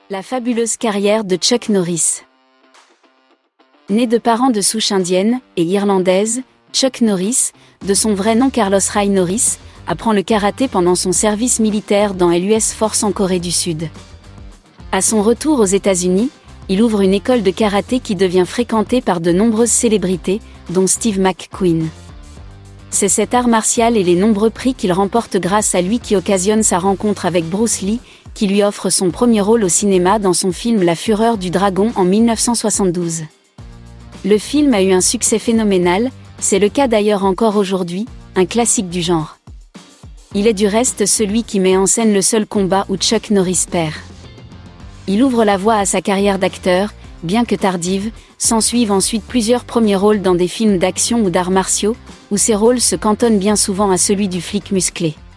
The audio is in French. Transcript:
La fabuleuse carrière de Chuck Norris. Né de parents de souche indienne et irlandaise, Chuck Norris, de son vrai nom Carlos Ray Norris, apprend le karaté pendant son service militaire dans l'US Force en Corée du Sud. À son retour aux États-Unis, il ouvre une école de karaté qui devient fréquentée par de nombreuses célébrités, dont Steve McQueen. C'est cet art martial et les nombreux prix qu'il remporte grâce à lui qui occasionne sa rencontre avec Bruce Lee, qui lui offre son premier rôle au cinéma dans son film La Fureur du Dragon en 1972. Le film a eu un succès phénoménal, c'est le cas d'ailleurs encore aujourd'hui, un classique du genre. Il est du reste celui qui met en scène le seul combat où Chuck Norris perd. Il ouvre la voie à sa carrière d'acteur, bien que tardive, s'ensuivent ensuite plusieurs premiers rôles dans des films d'action ou d'arts martiaux, où ses rôles se cantonnent bien souvent à celui du flic musclé.